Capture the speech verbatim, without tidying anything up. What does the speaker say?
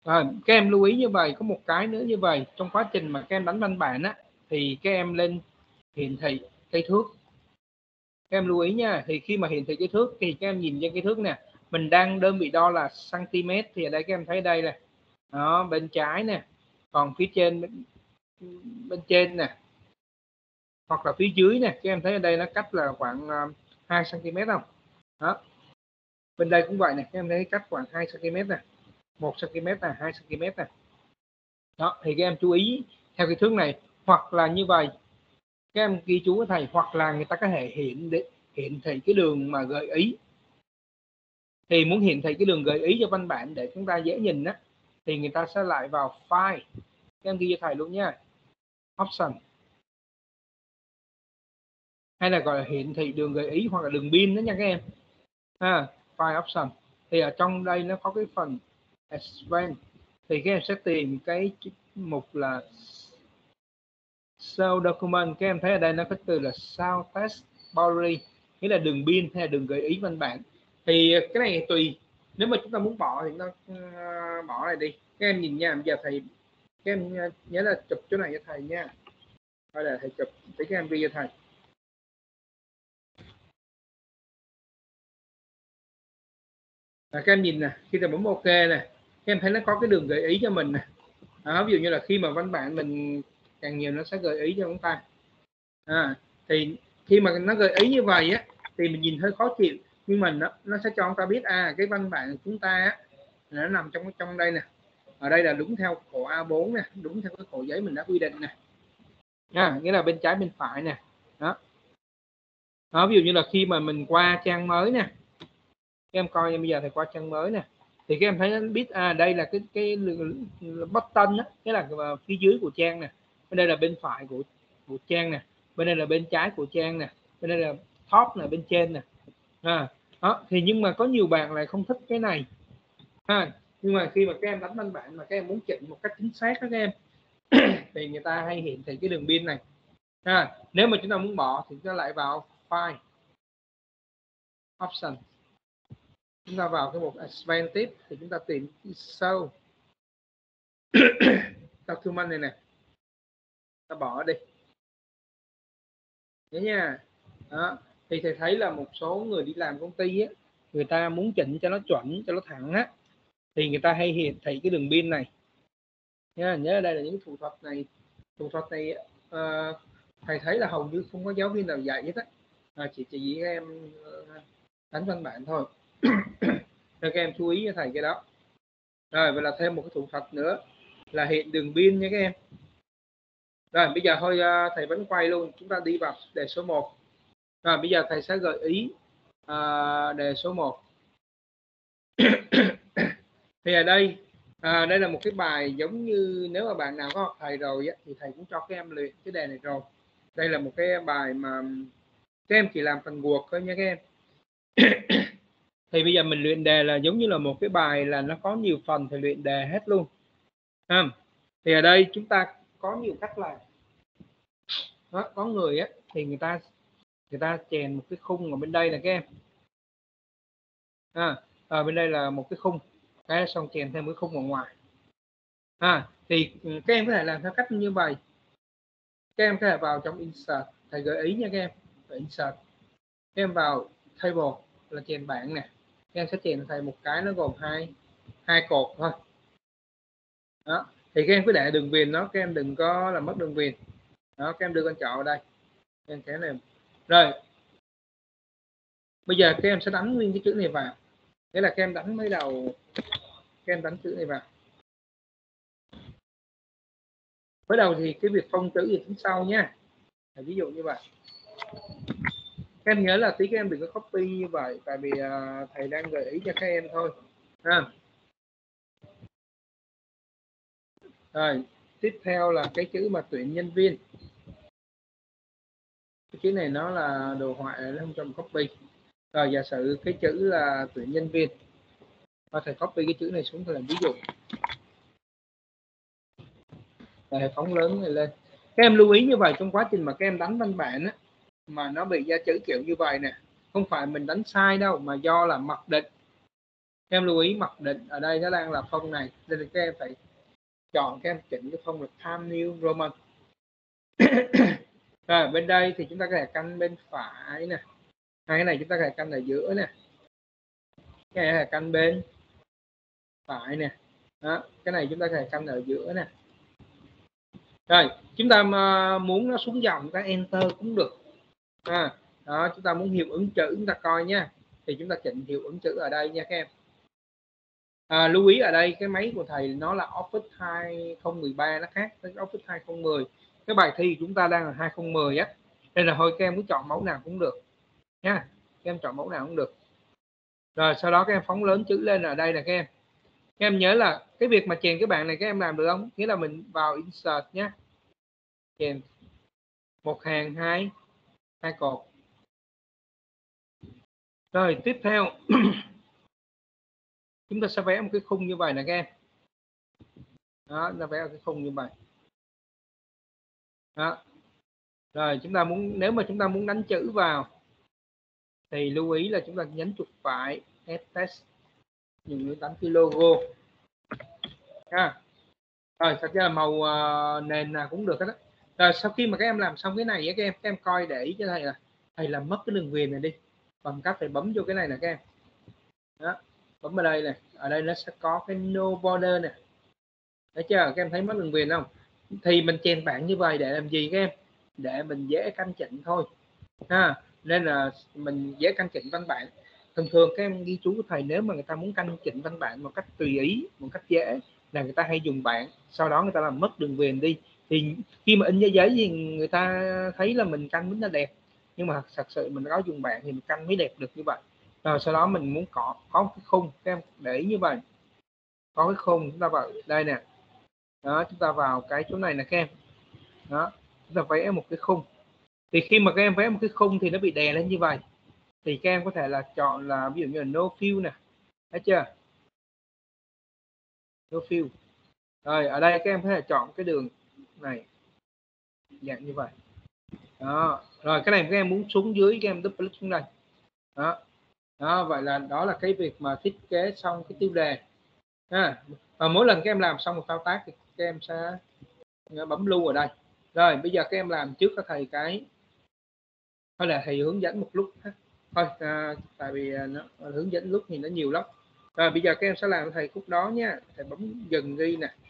Rồi, các em lưu ý như vậy, có một cái nữa như vậy, trong quá trình mà các em đánh văn bản á, thì các em lên hiển thị cây thước. Các em lưu ý nha, thì khi mà hiển thị cây thước thì các em nhìn trên cây thước nè, mình đang đơn vị đo là cm, thì ở đây các em thấy đây này, đó, bên trái nè, còn phía trên bên, bên trên nè, hoặc là phía dưới nè, các em thấy ở đây nó cách là khoảng uh, hai xăng-ti mét không? Đó. Bên đây cũng vậy nè, các em thấy cách khoảng hai xăng-ti-mét nè, một xăng-ti-mét là hai xăng-ti-mét nè. Đó, thì các em chú ý theo cái thước này, hoặc là như vậy các em ghi chú với thầy, hoặc là người ta có thể hiện để hiển thị cái đường mà gợi ý. Thì muốn hiển thị cái đường gợi ý cho văn bản để chúng ta dễ nhìn á, thì người ta sẽ lại vào file, các em ghi cho thầy luôn nha, option, hay là gọi là hiển thị đường gợi ý hoặc là đường pin đó nha các em. À, file option, thì ở trong đây nó có cái phần advanced, thì các em sẽ tìm cái mục là show document. Các em thấy ở đây nó có từ là show text boundary, nghĩa là đường pin hay là đường gợi ý văn bản. Thì cái này tùy, nếu mà chúng ta muốn bỏ thì nó uh, bỏ này đi. Các em nhìn nha, bây giờ thầy các em nhớ là chụp chỗ này cho thầy nha, hay là thầy chụp để các em ghi cho thầy. À, các em nhìn nè, khi ta bấm OK nè, các em thấy nó có cái đường gợi ý cho mình nè. À, ví dụ như là khi mà văn bản mình càng nhiều nó sẽ gợi ý cho chúng ta. À, thì khi mà nó gợi ý như vậy á, thì mình nhìn hơi khó chịu, nhưng mà nó nó sẽ cho chúng ta biết à cái văn bản của chúng ta á, nó nằm trong trong đây nè, ở đây là đúng theo khổ A bốn nè, đúng theo cái khổ giấy mình đã quy định nè. À, nghĩa là bên trái bên phải nè. Đó. Đó, ví dụ như là khi mà mình qua trang mới nè, các em coi, bây giờ thầy qua trang mới nè, thì các em thấy nó biết à đây là cái cái button đó, cái là phía dưới của trang nè, bên đây là bên phải của của trang nè, bên đây là bên trái của trang nè, bên đây là top là bên trên nè. À, đó, thì nhưng mà có nhiều bạn lại không thích cái này. À, nhưng mà khi mà các em đánh văn bản mà các em muốn chỉnh một cách chính xác đó các em thì người ta hay hiển thị cái đường biên này. À, nếu mà chúng ta muốn bỏ thì chúng ta lại vào file option, chúng ta vào cái mục advanced tiếp thì chúng ta tìm show document này nè, ta bỏ đi nhớ nha. Đó, thì thầy thấy là một số người đi làm công ty á, người ta muốn chỉnh cho nó chuẩn, cho nó thẳng á, thì người ta hay hiển thị cái đường biên này nha. Nhớ đây là những thủ thuật này, thủ thuật này uh, thầy thấy là hầu như không có giáo viên nào dạy hết á, à, chỉ chỉ các em uh, đánh văn bản thôi. Cho các em chú ý cho thầy cái đó. Rồi, vậy là thêm một cái thủ thuật nữa là hiện đường biên nha các em. Rồi bây giờ thôi thầy vẫn quay luôn, chúng ta đi vào đề số một. Rồi bây giờ thầy sẽ gợi ý à, đề số một. Thì ở đây à, đây là một cái bài giống như nếu mà bạn nào có học thầy rồi á, thì thầy cũng cho các em luyện cái đề này rồi. Đây là một cái bài mà các em chỉ làm phần guộc thôi nha các em. Thì bây giờ mình luyện đề là giống như là một cái bài là nó có nhiều phần thì luyện đề hết luôn. À, thì ở đây chúng ta có nhiều cách làm. Đó, có người á thì người ta người ta chèn một cái khung ở bên đây là các em. À, ở bên đây là một cái khung, cái xong chèn thêm cái khung ở ngoài. À, thì các em có thể làm theo cách như vậy. Các em có thể vào trong insert, thầy gợi ý nha các em. Ở insert, các em vào table là chèn bảng nè, các em sẽ chèn thầy một cái nó gồm hai hai cột thôi. Đó, thì các em cứ để đường viền nó, các em đừng có làm mất đường viền. Đó, các em đưa con chọn ở đây, các em kéo lên. Rồi bây giờ các em sẽ đánh nguyên cái chữ này vào, nghĩa là các em đánh mấy đầu, các em đánh chữ này vào. Mới đầu thì cái việc phông chữ gì tính sau nha, ví dụ như vậy. Các em nhớ là tí các em đừng có copy như vậy, tại vì uh, thầy đang gợi ý cho các em thôi ha. Rồi tiếp theo là cái chữ mà tuyển nhân viên, cái chữ này nó là đồ họa, nó không cho copy. Rồi giả sử cái chữ là tuyển nhân viên, và thầy copy cái chữ này xuống thầy làm ví dụ. Rồi phóng lớn này lên. Các em lưu ý như vậy, trong quá trình mà các em đánh văn bản á, mà nó bị ra chữ kiểu như vậy nè, không phải mình đánh sai đâu, mà do là mặc định. em lưu ý mặc định ở đây nó đang là phông này nên các em phải chọn, các em chỉnh cái phông là Times New Roman. Rồi bên đây thì chúng ta có thể canh bên phải nè, hai cái này chúng ta có thể canh ở giữa nè, cái này là canh bên phải nè, đó, cái này chúng ta có thể canh ở giữa nè. Rồi chúng ta mà muốn nó xuống dòng cái enter cũng được. À, đó, chúng ta muốn hiệu ứng chữ chúng ta coi nha, thì chúng ta chỉnh hiệu ứng chữ ở đây nha các em. À, lưu ý ở đây cái máy của thầy nó là Office hai không một ba, nó khác với Office hai không một không. Cái bài thi chúng ta đang là hai không một không á, nên là thôi các em cứ chọn mẫu nào cũng được nha, các em chọn mẫu nào cũng được. Rồi sau đó các em phóng lớn chữ lên ở đây là các em. Các em nhớ là cái việc mà chèn cái bảng này các em làm được không? Nghĩa là mình vào insert nhé, chèn một hàng hai hai cột. Rồi tiếp theo chúng ta sẽ vẽ một cái khung như vậy nè các em. Đó, ta vẽ một cái khung như vậy. Đó. Rồi chúng ta muốn, nếu mà chúng ta muốn đánh chữ vào thì lưu ý là chúng ta nhấn chuột phải Add Text, dùng để đánh cái logo ha. Rồi thật ra là màu uh, nền nào cũng được hết đó. Rồi sau khi mà các em làm xong cái này các em các em coi để ý cho thầy là thầy làm mất cái đường viền này đi bằng cách phải bấm vô cái này nè các em. Đó, bấm ở đây này, ở đây nó sẽ có cái no border nè, thấy chưa, các em thấy mất đường viền không? Thì mình chèn bảng như vậy để làm gì các em? Để mình dễ canh chỉnh thôi ha, nên là mình dễ canh chỉnh văn bản. Thường thường các em ghi chú của thầy, nếu mà người ta muốn canh chỉnh văn bản một cách tùy ý, một cách dễ là người ta hay dùng bảng, sau đó người ta làm mất đường viền đi, thì khi mà in ra giấy thì người ta thấy là mình canh nó đẹp, nhưng mà thật sự mình có dùng bảng thì mình canh mới đẹp được như vậy. Rồi sau đó mình muốn có có cái khung, các em để ý như vậy, có cái khung chúng ta vào đây nè, đó chúng ta vào cái chỗ này nè các em, đó chúng ta vẽ một cái khung. Thì khi mà các em vẽ một cái khung thì nó bị đè lên như vậy, thì các em có thể là chọn là ví dụ như là no fill nè, thấy chưa, no fill. Rồi ở đây các em có thể chọn cái đường này dạng như vậy. Đó, rồi cái này các em muốn xuống dưới các em double click xuống đây. Đó. Đó, vậy là đó là cái việc mà thiết kế xong cái tiêu đề. À, và mỗi lần các em làm xong một thao tác thì các em sẽ bấm lưu ở đây. Rồi bây giờ các em làm trước cho thầy cái, hay là thầy hướng dẫn một lúc thôi, à, tại vì nó hướng dẫn lúc thì nó nhiều lắm. Rồi bây giờ các em sẽ làm thầy khúc đó nha, thầy bấm dừng đi nè,